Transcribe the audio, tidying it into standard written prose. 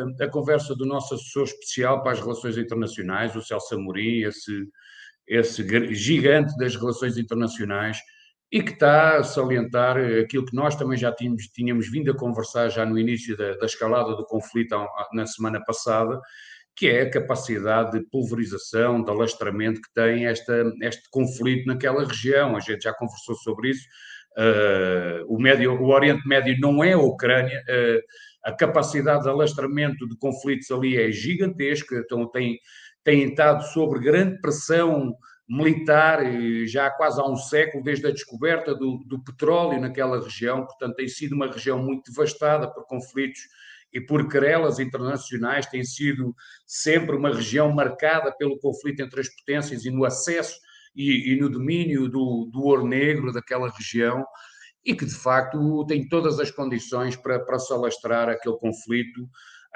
a conversa do nosso assessor especial para as relações internacionais, o Celso Amorim, esse gigante das relações internacionais, e que está a salientar aquilo que nós também já tínhamos vindo a conversar já no início da escalada do conflito na semana passada, que é a capacidade de pulverização, de alastramento que tem este conflito naquela região. A gente já conversou sobre isso. O Oriente Médio não é a Ucrânia, a capacidade de alastramento de conflitos ali é gigantesca, então tem estado sob grande pressão militar, já quase há um século, desde a descoberta do petróleo naquela região. Portanto, tem sido uma região muito devastada por conflitos e por querelas internacionais, tem sido sempre uma região marcada pelo conflito entre as potências e no acesso e no domínio do ouro negro daquela região, e que de facto tem todas as condições para se alastrar aquele conflito